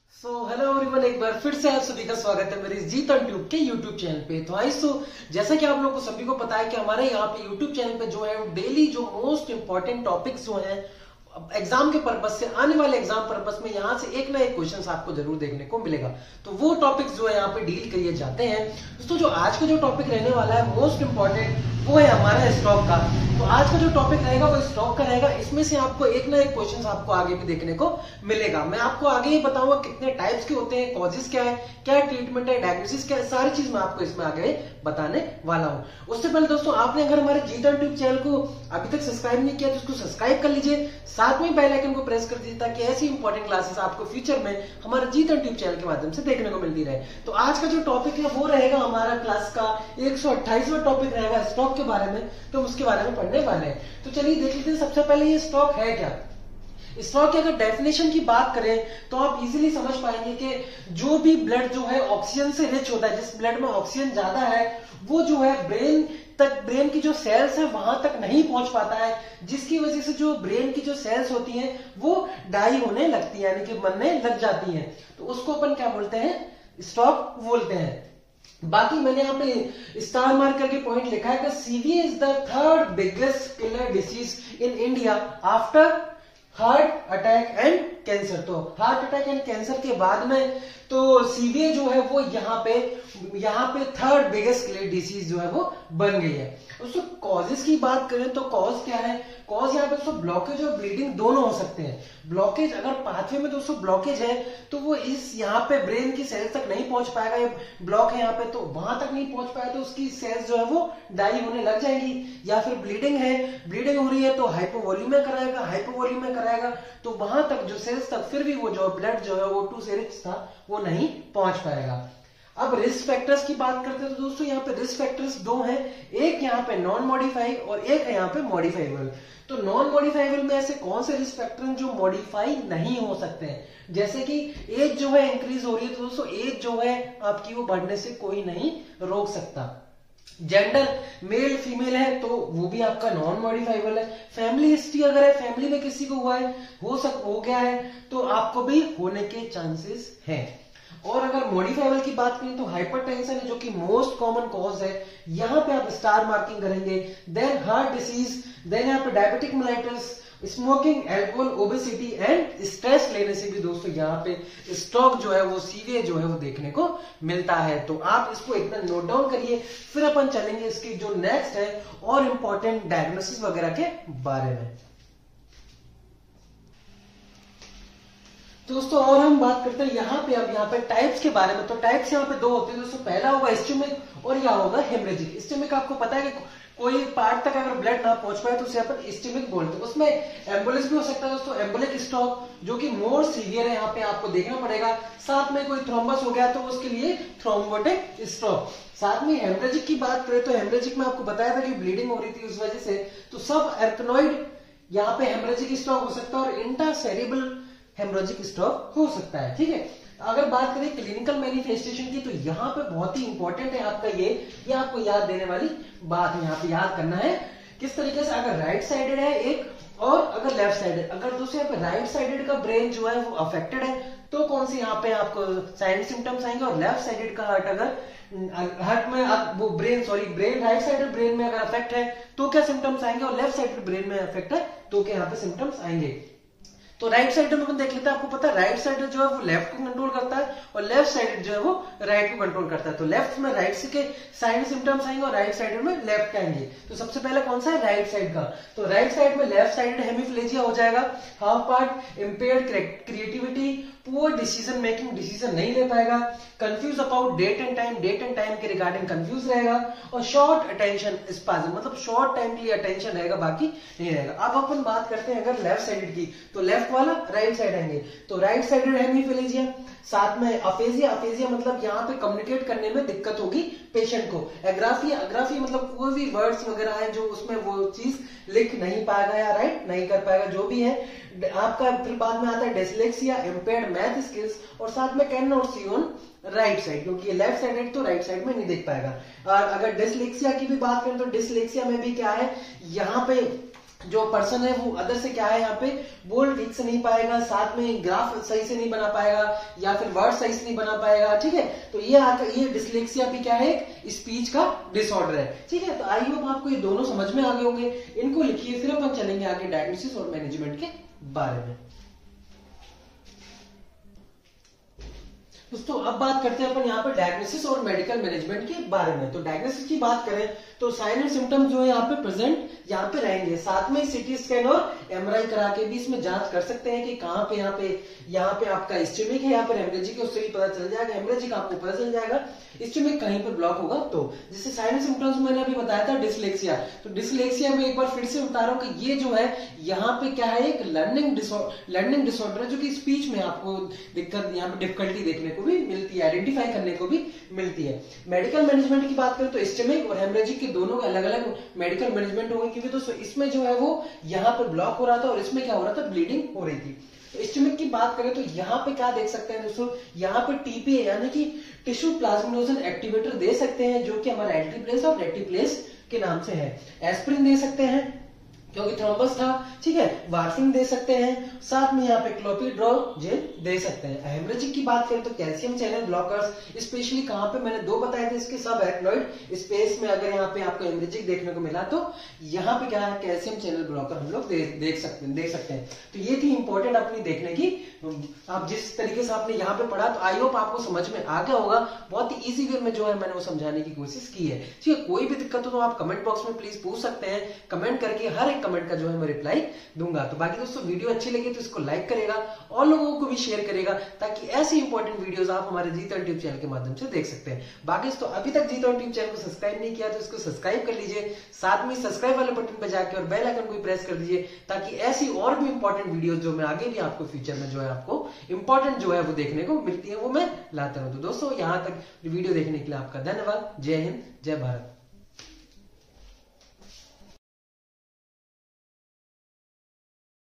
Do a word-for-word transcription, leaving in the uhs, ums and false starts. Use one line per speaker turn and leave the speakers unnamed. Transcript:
So hello everyone, एक बार फिर से आप सभी का स्वागत है मेरे जीत ऑन ट्यूब के यूट्यूब चैनल पे। तो आई सो जैसा कि आप लोगों को सभी को पता है कि हमारे यहाँ पे यूट्यूब चैनल पे जो है डेली जो मोस्ट इंपॉर्टेंट टॉपिक्स जो हैं एग्जाम के पर्पज से, आने वाले एग्जाम पर्पज में यहाँ से एक ना एक क्वेश्चन आपको जरूर देखने को मिलेगा। तो वो टॉपिक्स जो है यहाँ पे डील किए जाते हैं। दोस्तों जो आज का जो टॉपिक रहने वाला है मोस्ट इंपॉर्टेंट, वो है हमारा स्टॉक का। तो आज का जो टॉपिक रहेगा वो स्टॉक का रहेगा। इसमें से आपको एक ना एक क्वेश्चन आपको आगे भी देखने को मिलेगा। मैं आपको आगे ही बताऊंगा कितने टाइप्स के होते हैं, कॉजेस क्या है, क्या ट्रीटमेंट है, डायग्नोसिस क्या है, सारी चीज मैं आपको इसमें आगे बताने वाला हूं। उससे पहले दोस्तों आपने अगर हमारे जीत ऑन ट्यूब चैनल को अभी तक सब्सक्राइब नहीं किया तो उसको सब्सक्राइब कर लीजिए, साथ में बेल आइकन को प्रेस कर दीजिए ताकि ऐसी इंपॉर्टेंट क्लासेस आपको फ्यूचर में हमारे जीत ऑन ट्यूब चैनल के माध्यम से देखने को मिलती रहे। तो आज का जो टॉपिक है वो रहेगा हमारा क्लास का एक सौ अट्ठाईसवां टॉपिक रहेगा स्टॉक के बारे में। तो उसके बारे में पढ़ने वाले हैं। तो चलिए देख लेते हैं सबसे पहले ये स्टॉक है क्या। स्टॉक की अगर डेफिनेशन की बात करें तो आप इजीली समझ पाएंगे कि जो भी ब्लड जो है ऑक्सीजन से रिच होता है, जिस ब्लड में ऑक्सीजन ज्यादा है वो जो है ब्रेन तक, ब्रेन की जो सेल्स है वहां तक नहीं पहुंच पाता है, जिसकी वजह से जो ब्रेन की जो सेल्स होती हैं वो डाई होने लगती है, यानी कि मरने लग जाती हैं। तो उसको अपन क्या बोलते हैं, स्टॉक बोलते हैं। बाकी मैंने यहाँ पे स्टार मार्क करके पॉइंट लिखा है कि CVA is the third biggest killer disease in India after heart attack and cancer. तो हार्ट अटैक एंड कैंसर के बाद में तो सीवीए जो है वो यहाँ पे यहाँ पे थर्ड बिगेस्ट किलर डिसीज जो है वो बन गई है। उसको कॉजेस की बात करें तो कॉज क्या है, कॉज यहाँ पे दोस्तों ब्लॉकेज और ब्लीडिंग दोनों हो सकते हैं। ब्लॉकेज अगर पाथवे में दोस्तों ब्लॉकेज है तो वो इस यहाँ पे ब्रेन की सेल्स तक नहीं पहुंच पाएगा, ये ब्लॉक है यहाँ पे तो वहां तक नहीं पहुंच पाया तो उसकी सेल्स जो है वो डाई होने लग जाएंगी। या फिर ब्लीडिंग है, ब्लीडिंग हो रही है तो हाइपोवॉल्यूमिया कराएगा, हाइपोवॉल्यूमिया कराएगा तो वहां तक जो सेल्स तक फिर भी वो जो ब्लड जो है वो टू से रिच था वो नहीं पहुंच पाएगा। अब रिस्क फैक्टर्स की बात करते हैं तो दोस्तों यहाँ पे रिस्क फैक्टर्स दो हैं, एक यहाँ पे नॉन मॉडिफाइड और एक है यहाँ पे मॉडिफाइबल। तो नॉन मॉडिफाइबल में ऐसे कौन से रिस्क फैक्टर हैं जो मॉडिफाई नहीं हो सकते हैं, जैसे कि एज जो है इंक्रीज हो रही है तो दोस्तों एज जो है आपकी वो बढ़ने से कोई नहीं रोक सकता। जेंडर मेल फीमेल है तो वो भी आपका नॉन मॉडिफाइबल है। फैमिली हिस्ट्री अगर है, फैमिली में किसी को हुआ है, हो सक हो गया है तो आपको भी होने के चांसेस हैं। और अगर मॉडिफाइबल की बात करें तो हाइपरटेंशन है जो कि मोस्ट कॉमन कॉज है, यहाँ पे आप स्टार मार्किंग करेंगे। देन हार्ट डिसीज, देन यहाँ पे diabetic mellitus, smoking, alcohol, obesity and stress लेने से भी दोस्तों यहाँ पे स्ट्रोक जो है वो सीवियर जो है वो देखने को मिलता है। तो आप इसको एक बार नोट डाउन करिए, फिर अपन चलेंगे इसकी जो नेक्स्ट है और इंपॉर्टेंट डायग्नोसिस वगैरह के बारे में। दोस्तों और हम बात करते हैं यहाँ पे अब यहाँ पे टाइप्स के बारे में। तो टाइप्स यहाँ पे दो होते हैं दोस्तों, पहला होगा इस्चेमिक और यह होगा हेमरेजिक। इस्चेमिक आपको पता है कि कोई पार्ट तक अगर ब्लड ना पहुंच पाए तो उसे अपन इस्चेमिक बोलते हैं। उसमें एम्बुलेंस भी हो सकता है दोस्तों, एम्बुलिक स्ट्रोक जो कि मोर सीवियर है, यहाँ पे आपको देखना पड़ेगा। साथ में कोई थ्रोम्बस हो गया तो उसके लिए थ्रोम्बोटिक स्ट्रोक। साथ में हेमरेजिक की बात करें तो हेमरेजिक में आपको बताया था कि ब्लीडिंग हो रही थी उस वजह से, तो सब एर्थनोइड यहाँ पे हेमरेजिक स्ट्रोक हो सकता है और इंट्रासेरिब्रल हेमरेजिक स्ट्रोक हो सकता है। ठीक है, अगर बात करें क्लिनिकल मैनिफेस्टेशन की तो यहाँ पे बहुत ही इंपॉर्टेंट है आपका ये ये आपको याद देने वाली बात है, यहाँ पे याद करना है किस तरीके से। अगर राइट साइडेड है एक और अगर लेफ्ट साइडेड, अगर दूसरे यहाँ पे राइट साइडेड का ब्रेन जो है वो अफेक्टेड है तो कौन सी यहाँ पे आपको साइड सिम्टम्स आएंगे, और लेफ्ट साइडेड का हार्ट अगर हार्ट में वो brain sorry brain right sided brain में अगर अफेक्ट है तो क्या सिम्टम्स आएंगे, और लेफ्ट साइडेड ब्रेन में अफेक्ट है तो क्या यहाँ पे सिम्टम्स आएंगे। तो राइट साइड में अपन देख लेते हैं, आपको पता है राइट साइड जो है वो लेफ्ट को कंट्रोल करता है और लेफ्ट साइड जो है वो राइट को कंट्रोल करता है। तो लेफ्ट में राइट से के साइड सिम्टम्स आएंगे और राइट साइड में लेफ्ट के आएंगे। तो सबसे पहले कौन सा है, राइट साइड का। तो राइट साइड में लेफ्ट साइड हेमिप्लेजिया हो जाएगा, half part, impaired creativity, poor decision making, decision नहीं ले पाएगा, confuse about date and time, date and time के रिगार्डिंग कंफ्यूज रहेगा, और शॉर्ट अटेंशन स्पाज्म, मतलब शॉर्ट टाइम के लिए अटेंशन रहेगा बाकी नहीं रहेगा। अब अपन बात करते हैं अगर लेफ्ट साइड की, तो लेफ्ट वाला राइट साइड आएंगे। तो राइट साइडेड हेमिप्लेजिया, साथ में अफेजिया, अफेजिया मतलब यहाँ पे कम्युनिकेट करने में दिक्कत होगी पेशेंट को। एग्राफिया, एग्राफिया मतलब कोई भी वर्ड्स वगैरह है जो उसमें वो चीज लिख नहीं पाएगा या राइट नहीं कर पाएगा, जो भी है आपका। फिर बाद में आता है डिसलेक्सिया, इम्पेयर्ड मैथ स्किल्स, और साथ में can not see on right side, क्योंकि लेफ्ट साइड तो राइट साइड में नहीं देख पाएगा। और अगर डिसलेक्सिया की भी बात करें तो डिसलेक्सिया में भी क्या है, यहाँ पे जो पर्सन है वो अदर से क्या है यहाँ पे बोल्ड ठीक से नहीं पाएगा, साथ में ग्राफ सही से नहीं बना पाएगा या फिर वर्ड सही से नहीं बना पाएगा, ठीक है। तो ये आकर ये डिसलेक्सिया भी क्या है, एक स्पीच का डिसऑर्डर है, ठीक है। तो आई होप आपको ये दोनों समझ में आ गए होंगे। इनको लिखिए, फिर अपन चलेंगे आगे डायग्नोसिस और मैनेजमेंट के बारे में। दोस्तों अब बात करते हैं अपन यहाँ पे डायग्नोसिस और मेडिकल मैनेजमेंट के बारे में। तो डायग्नोसिस की बात करें तो साइन एंड सिम्टम्स जो है यहाँ पे प्रेजेंट यहाँ पे रहेंगे, साथ में सीटी स्कैन और एमआरआई करा के भी इसमें जांच कर सकते हैं कि कहाँ पे यहाँ पे यहाँ पे आपका इस्टेमिक है, यहाँ पर हेमरेजिक है, उससे भी पता चल जाएगा। हेमरेजिक आपको पता चल जाएगा, इस्टेमिक कहीं पर ब्लॉक होगा तो। जैसे साइन एंड सिम्टम्स मैंने अभी बताया था डिसलेक्सिया, तो डिसलेक्सिया में एक बार फिर से बता रहा हूँ कि ये जो है यहाँ पे क्या है, एक लर्निंग डिसऑर्डर लर्निंग डिसऑर्डर है, जो कि स्पीच में आपको दिक्कत यहाँ पे डिफिकल्टी देखने को भी मिलती है, आइडेंटिफाई करने को भी मिलती है। मेडिकल मैनेजमेंट की बात करें तो इस्टेमिक और हेमरेजिक के दोनों के अलग अलग मेडिकल मैनेजमेंट होंगे, क्योंकि दोस्तों इसमें जो है वो यहाँ पे ब्लॉक हो रहा था और इसमें क्या हो रहा था, ब्लीडिंग हो रही थी। तो इस्टेमिक की बात करें तो यहाँ पे क्या देख सकते हैं दोस्तों, यहाँ पे टीपीए यानी कि टिश्यू प्लाज्मिनोजन एक्टिवेटर दे सकते हैं, जो कि हमारा एल्टीप्लेस और रेटिप्लेस के नाम से है। एस्प्रिन दे सकते हैं क्योंकि थ्रोम्बस था, ठीक है। वार्फिन दे सकते हैं, साथ में यहाँ पे क्लोपिड्रोल जेल दे सकते हैं। हेमरेजिक की बात करें तो कैल्शियम चैनल ब्लॉकर्स, स्पेशली कहाँ पे, मैंने दो बताए थे इसके सब एरेक्नॉइड स्पेस में। अगर यहाँ पे आपको हेमरेजिक देखने को मिला तो यहाँ पे क्या है, कैल्शियम चैनल ब्लॉकर हम लोग दे, देख सकते हैं देख सकते हैं तो ये थी इंपॉर्टेंट अपनी देखने की। आप जिस तरीके से आपने यहाँ पे पढ़ा तो आई होप आपको समझ में आ गया होगा। बहुत ही इजी वे में जो है मैंने वो समझाने की कोशिश की है, ठीक है। कोई भी दिक्कत हो तो आप कमेंट बॉक्स में प्लीज पूछ सकते हैं, कमेंट करके हर एक कमेंट का जो है मैं रिप्लाई दूंगा। तो बाकी दोस्तों वीडियो अच्छी लगी तो इसको लाइक करेगा और लोगों को भी शेयर करेगा, ताकि ऐसी इंपॉर्टेंट वीडियोस आप हमारे जीत यूट्यूब चैनल के माध्यम से देख सकते हैं। बाकी दोस्तों अभी तक जीत यूट्यूब चैनल को सब्सक्राइब नहीं किया तो इसको सब्सक्राइब कर लीजिए, साथ में सब्सक्राइब वाले बटन पर जाकर और बेल आइकन को प्रेस कर दीजिए, ताकि ऐसी और भी इंपॉर्टेंट वीडियो जो मैं आगे भी आपको फ्यूचर में जो है आपको इंपॉर्टेंट जो है वो देखने को मिलती है वो मैं लाता हूं। तो दोस्तों यहाँ तक वीडियो देखने के लिए आपका धन्यवाद। जय हिंद, जय भारत।